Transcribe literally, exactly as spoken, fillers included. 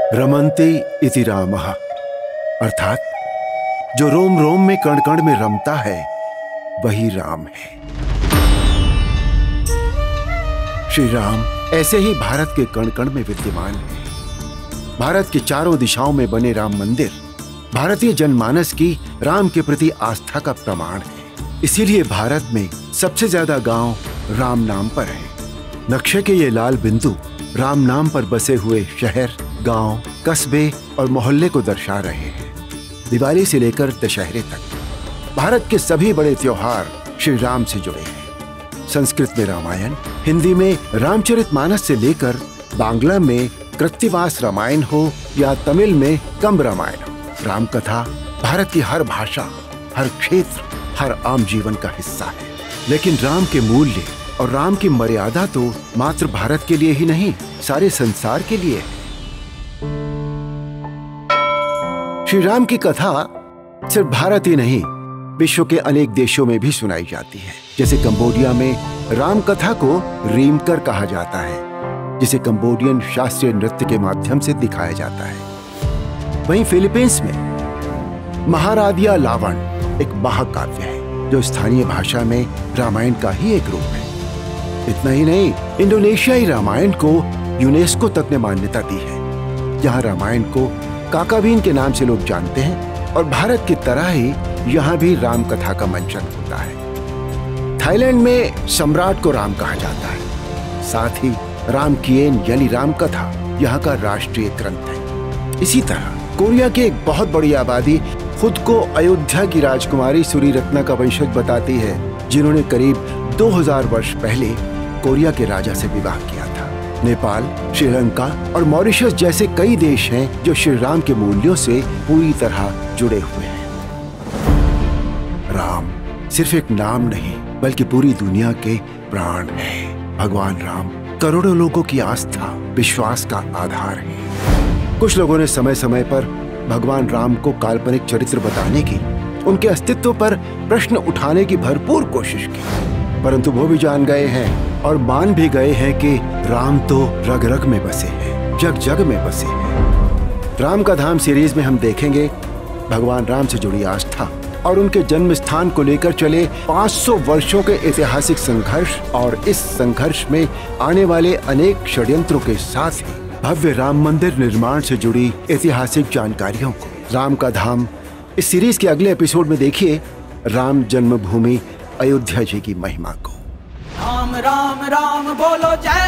रमन्ते इति रामः, अर्थात जो रोम रोम में कण कण में रमता है वही राम है। श्री राम ऐसे ही भारत के कण कण में विद्यमान है। भारत के चारों दिशाओं में बने राम मंदिर भारतीय जनमानस की राम के प्रति आस्था का प्रमाण है। इसीलिए भारत में सबसे ज्यादा गांव राम नाम पर है। नक्शे के ये लाल बिंदु राम नाम पर बसे हुए शहर, गांव, कस्बे और मोहल्ले को दर्शा रहे हैं। दिवाली से लेकर दशहरे तक भारत के सभी बड़े त्योहार श्री राम से जुड़े हैं। संस्कृत में रामायण, हिंदी में रामचरितमानस से लेकर बांग्ला में कृत्तिवास रामायण हो या तमिल में कंब रामायण हो, राम कथा भारत की हर भाषा, हर क्षेत्र, हर आम जीवन का हिस्सा है। लेकिन राम के मूल्य और राम की मर्यादा तो मात्र भारत के लिए ही नहीं, सारे संसार के लिए है। श्री राम की कथा सिर्फ भारत ही नहीं, विश्व के अनेक देशों में भी सुनाई जाती है। जैसे कंबोडिया में राम कथा को रीमकर कहा जाता है, जिसे कंबोडियन शास्त्रीय नृत्य के माध्यम से दिखाया जाता है। वहीं फिलीपींस में महारादिया लावण एक महाकाव्य है, जो स्थानीय भाषा में रामायण का ही एक रूप है। इतना ही नहीं, इंडोनेशियाई रामायण को यूनेस्को तक ने मान्यता दी है। यहाँ रामायण को काकावीन के नाम से लोग जानते हैं और भारत की तरह ही यहाँ भी राम कथा का मंचन होता है। थाईलैंड में सम्राट को राम कहा जाता है। साथ ही रामकिएन यानी राम कथा यहाँ का राष्ट्रीय ग्रंथ है। इसी तरह कोरिया की एक बहुत बड़ी आबादी खुद को अयोध्या की राजकुमारी सूरीरत्ना का वंशज बताती है, जिन्होंने करीब दो हज़ार वर्ष पहले कोरिया के राजा से विवाह किया था। नेपाल, श्रीलंका और मॉरिशस जैसे कई देश हैं जो श्री राम के मूल्यों से पूरी तरह जुड़े हुए हैं। राम सिर्फ एक नाम नहीं, बल्कि पूरी दुनिया के प्राण है। भगवान राम करोड़ों लोगों की आस्था, विश्वास का आधार है। कुछ लोगों ने समय समय पर भगवान राम को काल्पनिक चरित्र बताने की, उनके अस्तित्व पर प्रश्न उठाने की भरपूर कोशिश की, परंतु वो भी जान गए हैं और मान भी गए हैं कि राम तो रग रग में बसे हैं, जग जग में बसे हैं। राम का धाम सीरीज में हम देखेंगे भगवान राम से जुड़ी आस्था और उनके जन्म स्थान को लेकर चले पाँच सौ वर्षों के ऐतिहासिक संघर्ष और इस संघर्ष में आने वाले अनेक षड्यंत्रों के साथ ही भव्य राम मंदिर निर्माण से जुड़ी ऐतिहासिक जानकारियों को। राम का धाम इस सीरीज के अगले एपिसोड में देखिए राम जन्मभूमि अयोध्या जी की महिमा को। राम राम राम बोलो जय